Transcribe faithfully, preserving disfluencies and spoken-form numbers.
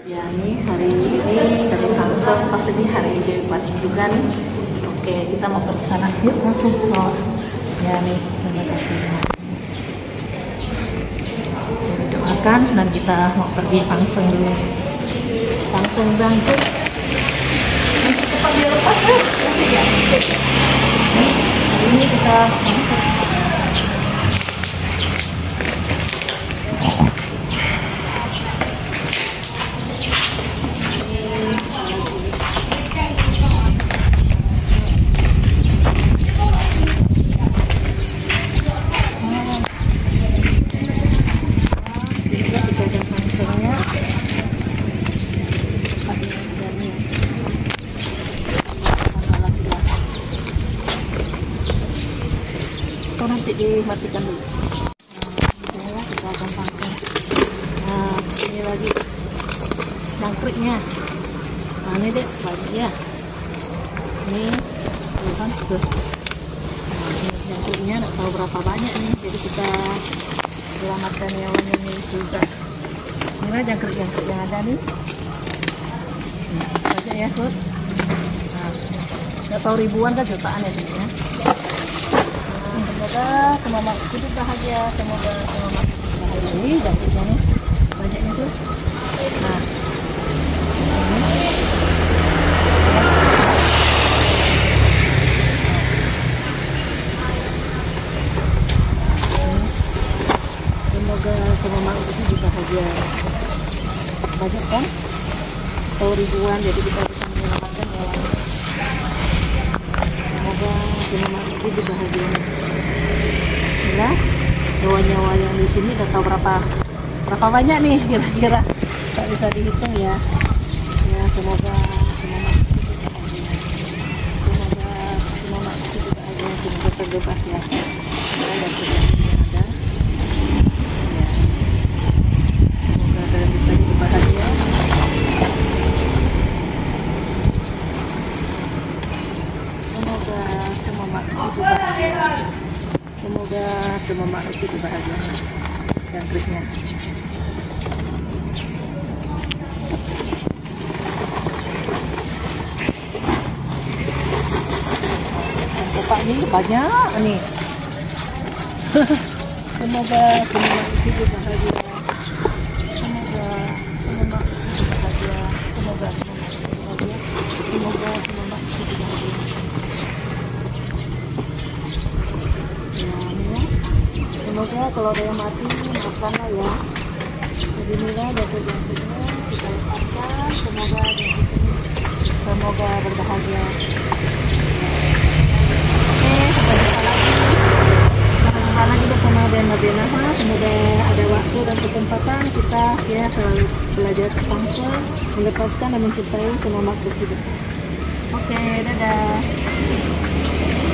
Ya nih hari ini dari Tangsel pas ini hari Dewi Patunjukan. Oke, kita mau ke sana. Yuk langsung. Oh, ya nih terima kasih. Kita doakan dan kita mau pergi Tangsel dulu. Tangsel bangkit. Cepat dia lepas ya. Ya. Hari ini kita Tangsel. Nanti dimatikan dulu. Nah, kita akan pakai. Nah, ini lagi jangkriknya. Nah, ini deh banyak ya. Ini tuh kan tuh. Nah, ini jangkriknya nggak tahu berapa banyak nih. Jadi kita selamatkan hewannya ini juga. Ini jangkrik-jangkrik yang ada nih. Nah, saja ya, Bud. Nah, nggak tahu ribuan kan jutaan ya ini ya. Semoga semua makhluk hidup bahagia, semoga semua makhluk hidup bahagia. Ini jangkriknya nih, banyaknya tuh. Nah, semoga semua makhluk hidup bahagia. Banyak kan? Atau ribuan, jadi kita bisa menyelamatkan hewan. Semoga semua makhluk hidup bahagia. Ya, nyawa-nyawa yang di sini udah tahu berapa berapa banyak nih kira-kira, nggak bisa dihitung ya. Ya semoga semua makhluk hidup bahagia, semoga semua makhluk hidup bahagia, semoga terbebas ya. Semoga dan yang ada. Ya, semoga kalian bisa hidup bahagia. Semoga semua makhluk hidup bahagia. Semoga semua makhluk hidup bahagia. Jangkriknya. Kopak ini banyak nih. Semoga semua makhluk hidup bahagia. Semoga semua makhluk hidup bahagia. Semoga semua makhluk hidup bahagia. Semoga semua makhluk hidup bahagia. Semoga kalau ada yang mati, maafkanlah ya. Jadi inilah jangkrik-jangkriknya kita lepaskan. Semoga semoga berbahagia. Oke, sampai jumpa lagi. Sampai jumpa lagi bersama Dena Benaha. Semoga ada waktu dan kesempatan kita ya selalu belajar Tangsel, melepaskan dan mencintai semua makhluk hidup. Oke, dadah.